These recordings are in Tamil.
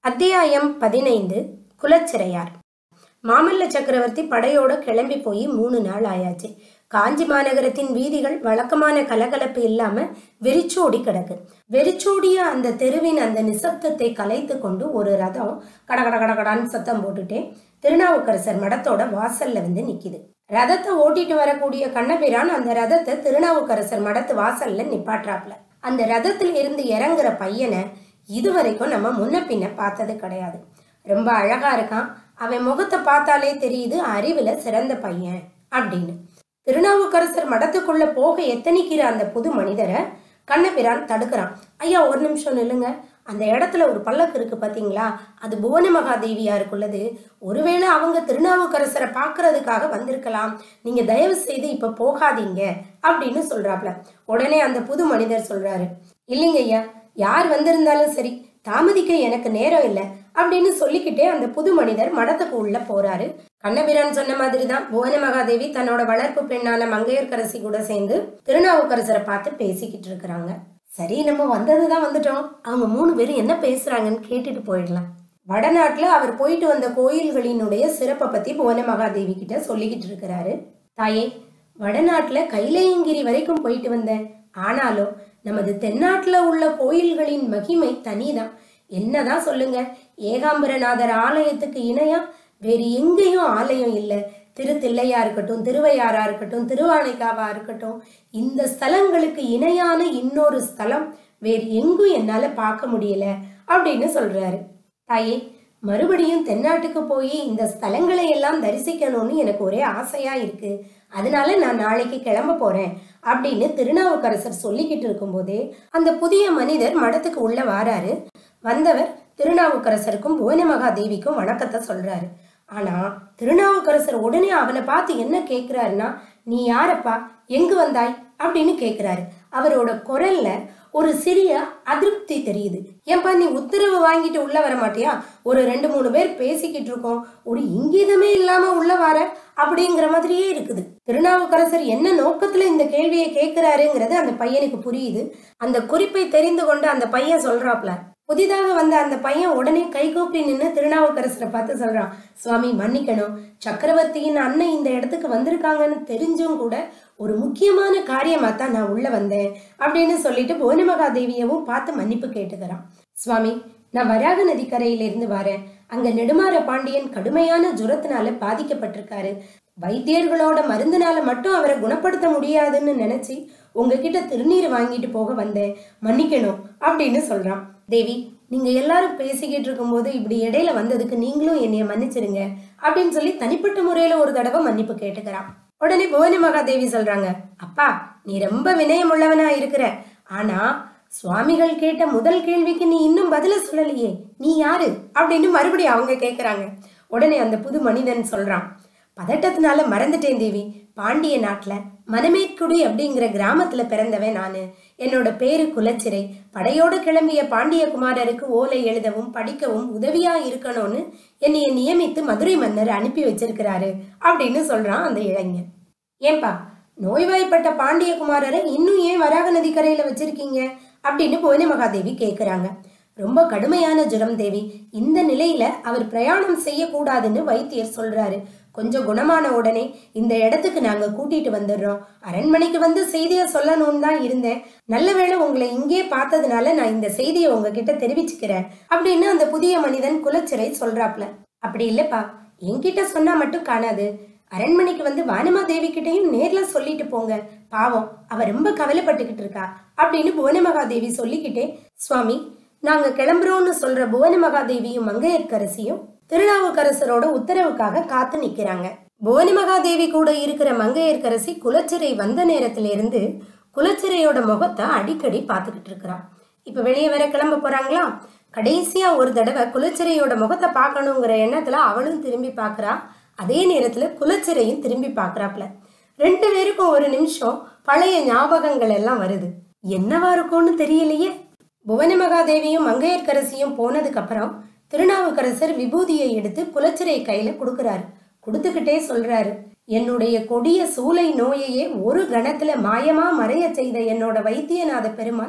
அத்தியாயம் 15 குலச்சிறையார். மாமல்ல சக்கரவர்த்தி படையோட கிளம்பி போய் 3 நாள் ஆயாச்சு. காஞ்சி மாநகரத்தின் வீதிகள் வழக்கமான கலகலப்பு இல்லாம வெறிச்சோடி கிடக்கு. வெறிச்சோடிய அந்த தெருவின் அந்த நிசப்தத்தை கலைத்து கொண்டு ஒரு ரதம் கடகட கடகடான்னு சத்தம் போட்டுட்டே திருநாவுக்கரசர் மடத்தோட வாசல்ல வந்து நிக்குது. ரதத்தை ஓட்டிட்டு வரக்கூடிய கண்ணபிரான் அந்த ரதத்தை திருநாவுக்கரசர் மடத்து வாசல்ல நிப்பாட்டுறாப்ல. அந்த ரதத்துல இருந்து இறங்குற பையனை இதுவரைக்கும் நம்ம முன்ன பின்ன பார்த்தது கிடையாது. ரொம்ப அழகா இருக்கான். அவன் முகத்தை பார்த்தாலே தெரியுது அறிவுல சிறந்த பையன் அப்படின்னு. திருநாவுக்கரசர் மடத்துக்குள்ள போக எத்தனிக்கிற அந்த புது மனிதரை கண்ணபிரான் தடுக்கிறான். ஐயா, ஒரு நிமிஷம் நில்லுங்க. அந்த இடத்துல ஒரு பல்லக்கு இருக்கு பாத்தீங்களா, அது புவன மகாதேவியாருக்குள்ளது. ஒருவேளை அவங்க திருநாவுக்கரசரை பாக்குறதுக்காக வந்திருக்கலாம். நீங்க தயவு செய்து இப்ப போகாதீங்க அப்படின்னு சொல்றாப்ல. உடனே அந்த புது மனிதர் சொல்றாரு, இல்லைங்க ஐயா, யார் வந்திருந்தாலும் சரி, தாமதிக்க எனக்கு நேரம் இல்லை அப்படின்னு சொல்லிக்கிட்டே அந்த புது மனிதர் மடத்துக்கு உள்ள போறாரு. கண்ணபிரான் சொன்ன மாதிரிதான் புவன மகாதேவி தன்னோட வளர்ப்பு பெண்ணான மங்கையர்க்கரசி கூட சேர்ந்து திருநாவுக்கரசரை பார்த்து பேசிக்கிட்டு இருக்கிறாங்க. சரி, நம்ம வந்ததுதான் வந்துட்டோம். அவங்க 3 பேரும் என்ன பேசுறாங்கன்னு கேட்டுட்டு போயிடலாம். வடநாட்டுல அவர் போயிட்டு வந்த கோயில்களினுடைய சிறப்பை பத்தி புவன மகாதேவி கிட்ட சொல்லிக்கிட்டு இருக்கிறாரு. தாயே, வடநாட்டுல கைலையங்கிரி வரைக்கும் போயிட்டு வந்தேன். ஆனாலும் நமது தென்னாட்டுல உள்ள கோயில்களின் மகிமை தனிதான். என்னதான் சொல்லுங்க, ஏகாம்பரநாதர் ஆலயத்துக்கு இணையா வேறு எங்கேயும் ஆலயம் இல்லை. திருத்தில்லையா இருக்கட்டும், திருவையாறா இருக்கட்டும், திருவானைக்காவா இருக்கட்டும், இந்த ஸ்தலங்களுக்கு இணையான இன்னொரு ஸ்தலம் வேறு எங்கும் என்னால பார்க்க முடியல அப்படின்னு சொல்றாரு. தாயே, மறுபடியும் தென்னாட்டுக்கு போய் இந்த ஸ்தலங்களை எல்லாம் தரிசிக்கணும்னு எனக்கு ஒரே ஆசையா இருக்கு. அதனால நான் நாளைக்கு கிளம்ப போறேன் அப்படின்னு திருநாவுக்கரசர் சொல்லிக்கிட்டு இருக்கும் போதே அந்த புதிய மனிதர் மடத்துக்கு உள்ள வாராரு. வந்தவர் திருநாவுக்கரசருக்கும் புவன மகாதேவிக்கும் வணக்கத்தை சொல்றாரு. ஆனா திருநாவுக்கரசர் உடனே அவனை பார்த்து என்ன கேட்கிறாருன்னா, நீ யாரப்பா, எங்கு வந்தாய் அப்படின்னு கேட்கிறாரு. அவரோட குரல்ல ஒரு சிறிய அதிருப்தி தெரியுது. ஏன்பா, நீ உத்தரவு வாங்கிட்டு உள்ள வர மாட்டியா? ஒரு 2-3 பேர் பேசிக்கிட்டு இருக்கோம், ஒரு இங்கீதமே இல்லாம உள்ள வர அப்படிங்கிற மாதிரியே இருக்குது. திருநாவுக்கரசர் என்ன நோக்கத்துல இந்த கேள்வியை கேட்கிறாருங்கிறது அந்த பையனுக்கு புரியுது. அந்த குறிப்பை தெரிந்து கொண்டு அந்த பையன் சொல்றாப்ல. புதிதாக வந்த அந்த பையன் உடனே கைகூப்பி நின்று திருநாவுக்கரசரை பார்த்து சொல்றான், சுவாமி மன்னிக்கணும், சக்கரவர்த்தியின் அண்ணன் இந்த இடத்துக்கு வந்திருக்காங்கன்னு தெரிஞ்சும் கூட ஒரு முக்கியமான காரியமா தான் நான் உள்ள வந்தேன் அப்படின்னு சொல்லிட்டு புவன மகாதேவியவும் பார்த்து மன்னிப்பு கேட்டுக்கிறான். சுவாமி, நான் வராக நதிக்கரையிலிருந்து வரேன். அங்க நெடுமாற பாண்டியன் கடுமையான ஜுரத்தினால பாதிக்கப்பட்டிருக்காரு. வைத்தியர்களோட மருந்துனால மட்டும் அவரை குணப்படுத்த முடியாதுன்னு நினைச்சு உங்ககிட்ட திருநீர் வாங்கிட்டு போக வந்தேன், மன்னிக்கணும் அப்படின்னு சொல்றான். தேவி, நீங்க எல்லாரும் பேசிக்கிட்டு இருக்கும் போது இப்படி இடையில வந்ததுக்கு நீங்களும் என்னைய மன்னிச்சிருங்க அப்படின்னு சொல்லி தனிப்பட்ட முறையில ஒரு தடவை மன்னிப்பு கேட்டுக்கிறான். உடனே புவன மகாதேவி சொல்றாங்க, அப்பா, நீ ரொம்ப வினயம் உள்ளவனா இருக்கிற. ஆனா சுவாமிகள் கேட்ட முதல் கேள்விக்கு நீ இன்னும் பதில சொல்லலையே, நீ யாரு அப்படின்னு மறுபடியும் அவங்க கேட்கிறாங்க. உடனே அந்த புது மனிதன் சொல்றான், பதட்டத்தினால மறந்துட்டேன் தேவி. பாண்டிய நாட்டுல மனமேற்குடி அப்படிங்கிற கிராமத்துல பிறந்தவன் நானு. என்னோட பேரு குலச்சிறை. படையோடு கிளம்பிய பாண்டிய குமாரருக்கு ஓலை எழுதவும் படிக்கவும் உதவியா இருக்கணும்னு என்னைய நியமித்து மதுரை மன்னர் அனுப்பி வச்சிருக்கிறாரு அப்படின்னு சொல்றான் அந்த இளைஞன். ஏன்பா, நோய்வாய்ப்பட்ட பாண்டிய குமாரரை இன்னும் ஏன் வராக நதிக்கரையில வச்சிருக்கீங்க அப்படின்னு புவன மகாதேவி கேக்குறாங்க. ரொம்ப கடுமையான ஜுரம் தேவி. இந்த நிலையில அவர் பிரயாணம் செய்யக்கூடாதுன்னு வைத்தியர் சொல்றாரு. கொஞ்சம் குணமான உடனே இந்த இடத்துக்கு நாங்க கூட்டிட்டு வந்துடுறோம். அரண்மனைக்கு வந்து செய்தியை சொல்லணும்னு தான் இருந்தேன். நல்ல வேளை உங்களை இங்கே பார்த்ததுனால நான் இந்த செய்தியை உங்ககிட்ட தெரிவிச்சுக்கிறேன் அப்படின்னு அந்த புதிய மனிதன் குலச்சிறை சொல்றாப்ல. அப்படி இல்லப்பா, என்கிட்ட சொன்னா மட்டும் காணாது. அரண்மனைக்கு வந்து வானமாதேவி கிட்டையும் நேர்ல சொல்லிட்டு போங்க. பாவம், அவ ரொம்ப கவலைப்பட்டுக்கிட்டு இருக்கா அப்படின்னு புவன மகாதேவி சொல்லிக்கிட்டே, சுவாமி, நாங்க கிளம்புறோம்னு சொல்ற புவன மகாதேவியும் மங்கையர்க்கரசியும் திருநாவுக்கரசரோட உத்தரவுக்காக காத்து நிக்கிறாங்க. புவன மகாதேவி கூட இருக்கிற மங்கையர்க்கரசி குலச்சிறை வந்த நேரத்துல இருந்து குலச்சிறையோட முகத்தை அடிக்கடி பார்த்துக்கிட்டு இருக்கிறான். இப்ப வெளியே வர கிளம்ப போறாங்களா? கடைசியா ஒரு தடவை குலச்சிறையோட முகத்தை பார்க்கணுங்கிற எண்ணத்துல அவளும் திரும்பி பாக்குறா. அதே நேரத்துல குலச்சிறையும் திரும்பி பாக்குறாப்ல. 2 பேருக்கும் ஒரு நிமிஷம் பழைய ஞாபகங்கள் எல்லாம் வருது. என்னவா இருக்கும்னு தெரியலையே. புவன மகாதேவியும் மங்கையர்க்கரசியும் போனதுக்கு அப்புறம் திருநாவுக்கரசர் விபூதியை எடுத்து குலச்சிறை கையில கொடுக்கிறாரு. கொடுத்துக்கிட்டே சொல்றாரு, என்னுடைய கொடிய சூளை நோயையே ஒரு கணத்துல மாயமா மறைய செய்த என்னோட வைத்தியநாத பெருமான்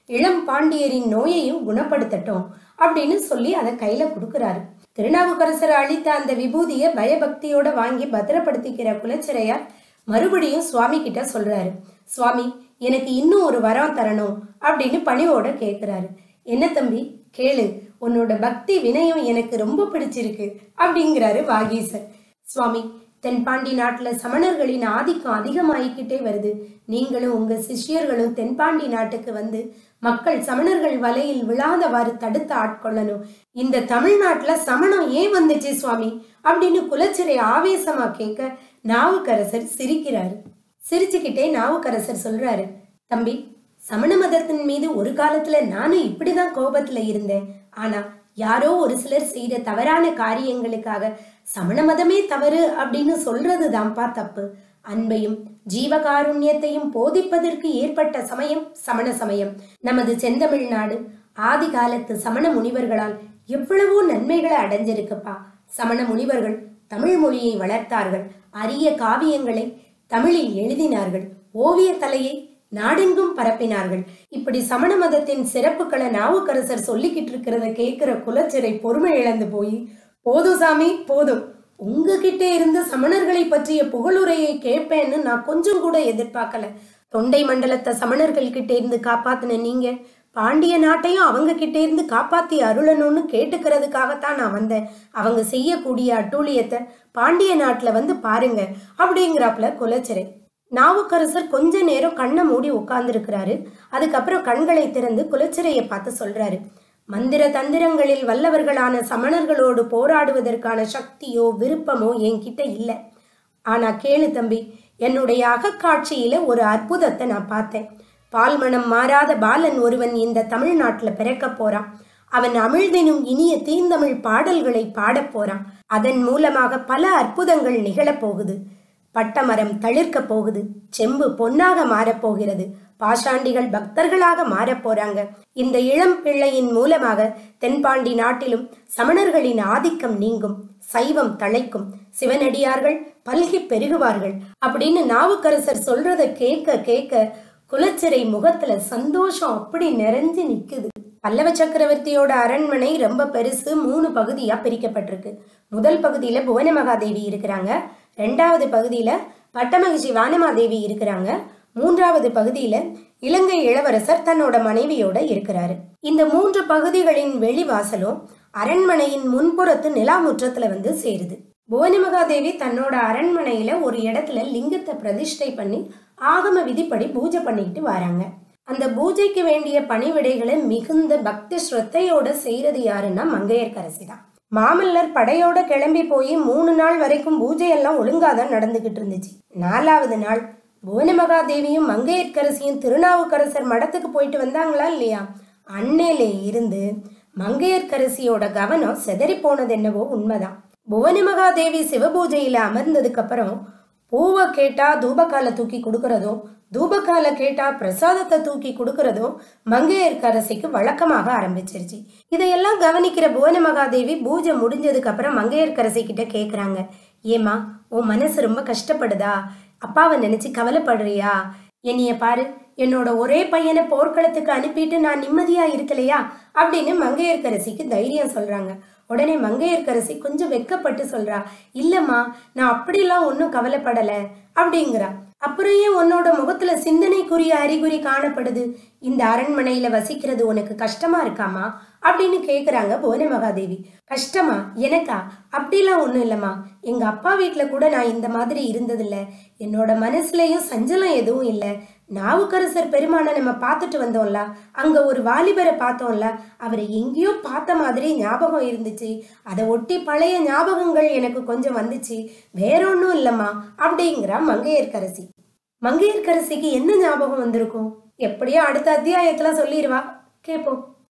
இளம் பாண்டியரின் நோயையும் குணப்படுத்தட்டும் அப்படின்னு சொல்லி அதை கையில கொடுக்கறாரு. திருநாவுக்கரசர் அளித்த அந்த விபூதியை பயபக்தியோட வாங்கி பத்திரப்படுத்திக்கிற குலச்சிறையார் மறுபடியும் சுவாமி கிட்ட சொல்றாரு, சுவாமி எனக்கு இன்னும் ஒரு வரம் தரணும் அப்படின்னு பணிவோட கேட்கிறாரு. என்ன தம்பி கேளு, உன்னோட பக்தி வினயம் எனக்கு ரொம்ப பிடிச்சிருக்கு அப்படிங்கிறாரு வாகீசர். சுவாமி, தென்பாண்டி நாட்டுல சமணர்களின் ஆதிக்கம் அதிகமாகிக்கிட்டே வருது. நீங்களும் உங்க சிஷ்யர்களும் தென்பாண்டி நாட்டுக்கு வந்து மக்கள் சமணர்கள் வலையில் விழாதவாறு தடுத்து ஆட்கொள்ளணும். இந்த தமிழ்நாட்டுல சமணம் ஏன் வந்துச்சு சுவாமி அப்படின்னு குலச்சிறை ஆவேசமா கேட்க நாவுக்கரசர் சிரிக்கிறாரு. சிரிச்சுக்கிட்டே நாவுக்கரசர் சொல்றாரு, தம்பி, சமண மதத்தின் மீது ஒரு காலத்துல நானும் இப்படிதான் கோபத்துல இருந்தேன். ஆனா யாரோ ஒரு சிலர் செய்த தவறான காரியங்களுக்காக சமண மதமே தவறு அப்படின்னு சொல்றதுதான்ப்பா தப்பு. அன்பையும் ஜீவகாருண்யத்தையும் போதிப்பதற்கு ஏற்பட்ட சமயம் சமண சமயம். நமது செந்தமிழ்நாடு ஆதி காலத்து சமண முனிவர்களால் எவ்வளவோ நன்மைகளை அடைஞ்சிருக்குப்பா. சமண முனிவர்கள் தமிழ் மொழியை வளர்த்தார்கள், அரிய காவியங்களை தமிழில் எழுதினார்கள், ஓவிய தலையை நாடெங்கும் பரப்பினார்கள். இப்படி சமண மதத்தின் சிறப்புகளை நாவுக்கரசர் சொல்லிக்கிட்டு இருக்கிறத கேட்கிற குலச்சிறை பொறுமை இழந்து போய், போதும் சாமி போதும், உங்ககிட்ட இருந்து சமணர்களை பற்றிய புகழுரையை கேட்பேன்னு நான் கொஞ்சம் கூட எதிர்பார்க்கல. தொண்டை மண்டலத்தை சமணர்கள் கிட்ட இருந்து காப்பாத்தின நீங்க பாண்டிய நாட்டையும் அவங்க கிட்ட இருந்து காப்பாத்தி அருளணும்னு கேட்டுக்கிறதுக்காகத்தான் நான் வந்தேன். அவங்க செய்யக்கூடிய அட்டூழியத்தை பாண்டிய நாட்டுல வந்து பாருங்க அப்படிங்கிறாப்புல குலச்சிறை. நாவுக்கரசர் கொஞ்ச நேரம் கண்ணை மூடி உட்கார்ந்துருக்கிறாரு. அதுக்கப்புறம் கண்களை திறந்து குலச்சிறையை பார்த்து சொல்றாரு, மந்திர தந்திரங்களில் வல்லவர்களான சமணர்களோடு போராடுவதற்கான சக்தியோ விருப்பமோ என்கிட்ட இல்லை. ஆனா கேளு தம்பி, என்னுடைய அகக்காட்சியில ஒரு அற்புதத்தை நான் பார்த்தேன். பால்மணம் மாறாத பாலன் ஒருவன் இந்த தமிழ்நாட்டுல பிறக்க போறான். அவன் அமிழ்தெனும் இனிய தீந்தமிழ் பாடல்களை பாடப் போறான். அதன் மூலமாக பல அற்புதங்கள் நிகழப்போகுது. பட்டமரம் தளிர்க்க போகுது, செம்பு பொன்னாக மாறப்போகிறது, பாஷாண்டிகள் பக்தர்களாக மாறப்போறாங்க. இந்த இளம் பிள்ளையின் மூலமாக தென்பாண்டி நாட்டிலும் சமணர்களின் ஆதிக்கம் நீங்கும், சைவம் தழைக்கும், சிவனடியார்கள் பல்கி பெருகுவார்கள் அப்படின்னு நாவுக்கரசர் சொல்றத கேட்க கேட்க குலச்சிறை முகத்துல சந்தோஷம் அப்படி நிறைஞ்சு நிக்குது. பல்லவ சக்கரவர்த்தியோட அரண்மனை ரொம்ப பெருசு, 3 பகுதியா பிரிக்கப்பட்டிருக்கு. முதல் பகுதியில புவனமகாதேவி இருக்கிறாங்க, 2வது பகுதியில பட்டமகிஷி வானமாதேவி இருக்கிறாங்க, 3வது பகுதியில இலங்கை இளவரசர் தன்னோட மனைவியோட இருக்கிறாரு. இந்த 3 பகுதிகளின் வெளிவாசலும் அரண்மனையின் முன்புறத்து நிலாமுற்றத்துல வந்து சேருது. புவனமகாதேவி தன்னோட அரண்மனையில ஒரு இடத்துல லிங்கத்தை பிரதிஷ்டை பண்ணி ஆகம விதிப்படி பூஜை பண்ணிக்கிட்டு வராங்க. அந்த பூஜைக்கு வேண்டிய பணிவிடைகளை மிகுந்த பக்தி ஸ்ரத்தையோட செய்யறது யாருன்னா மங்கையர்க்கரசி தான். மாமல்லர் படையோட கிளம்பி போய் 3 நாள் வரைக்கும் பூஜையெல்லாம் ஒழுங்காதான் நடந்துகிட்டு இருந்துச்சு. 4வது நாள் புவனமகாதேவியும் மங்கையர்க்கரசியும் திருநாவுக்கரசர் மடத்துக்கு போயிட்டு வந்தாங்களா இல்லையா, அன்னையிலே இருந்து மங்கையர்க்கரசியோட கவனம் செதறி போனது என்னவோ உண்மைதான். புவனமகாதேவி சிவபூஜையில அமர்ந்ததுக்கு அப்புறம் பூவை கேட்டா தூபக்கால தூக்கி கொடுக்கறதும், தூபக்கால கேட்டா பிரசாதத்தை தூக்கி கொடுக்கறதும் மங்கையர்க்கரசிக்கு வழக்கமாக ஆரம்பிச்சிருச்சு. இதையெல்லாம் கவனிக்கிற புவனமகாதேவி பூஜை முடிஞ்சதுக்கு அப்புறம் மங்கையர்க்கரசி கிட்ட கேக்குறாங்க, ஏமா உன் மனசு ரொம்ப கஷ்டப்படுதா, அப்பாவை நினைச்சு கவலைப்படுறியா, என்னைய பாரு, என்னோட ஒரே பையனை போர்க்களத்துக்கு அனுப்பிட்டு நான் நிம்மதியா இருக்கலையா அப்படின்னு மங்கையர்க்கரசிக்கு தைரியம் சொல்றாங்க. உடனே மங்கையர்க்கரசி கொஞ்சம் வெக்கப்பட்டு சொல்றா, இல்லம்மா நான் அப்படிலாம் ஒன்றும் கவலைப்படல அப்படிங்கிறா. அப்புறம் ஏன் உன்னோட முகத்துல சிந்தனைக்குரிய அறிகுறி காணப்படுது, இந்த அரண்மனையில வசிக்கிறது உனக்கு கஷ்டமா இருக்காமா அப்படின்னு கேக்குறாங்க புவனமகாதேவி. கஷ்டமா எனக்கா, அப்படிலாம் ஒன்றும் இல்லம்மா, எங்க அப்பா வீட்டுல கூட நான் இந்த மாதிரி இருந்ததில்ல, என்னோட மனசுலயும் சஞ்சலம் எதுவும் இல்லை. நாவுக்கரசர் பெருமானை நம்ம பார்த்துட்டு வந்தோம்ல, அங்க ஒரு வாலிபரை பார்த்தோம்ல, அவரை எங்கேயோ பார்த்த மாதிரி ஞாபகம் இருந்துச்சு, அதை ஒட்டி பழைய ஞாபகங்கள் எனக்கு கொஞ்சம் வந்துச்சு, வேற ஒன்றும் இல்லம்மா அப்படிங்கிறா மங்கையர்க்கரசி. மங்கையர்க்கரசிக்கு என்ன ஞாபகம் வந்திருக்கும், எப்படியோ அடுத்த அத்தியாயத்துல சொல்லிடுவா, கேட்போம்.